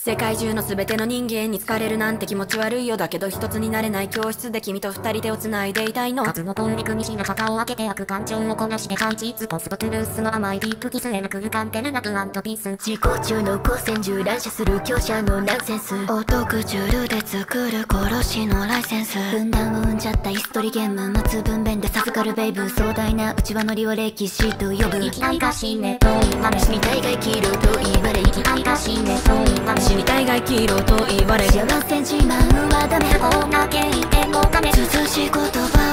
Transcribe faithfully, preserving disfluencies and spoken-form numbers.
世界中の全ての人間に疲れるなんて気持ち悪いよ。だけど一つになれない教室で君と二人手を繋いでいたいの。 数の通り組みしな坂を開けて悪感情をこなして感じポストトゥルースの甘いディープキスへの空間テルナクアントピース。 自己中の光線銃乱射する強者のナンセンス。オートクチュールで作る殺しのライセンス。分断を生んじゃったイストリゲーム待つ分娩で授かるベイブ。壮大な内輪乗りを歴史と呼ぶ。 生きがいが死ねと言われ死にたいが生きろと言われ生きがいが死ねと言われ死にたいが生きろと言われ幸せ自慢はダメこんな経験のため涼しい言葉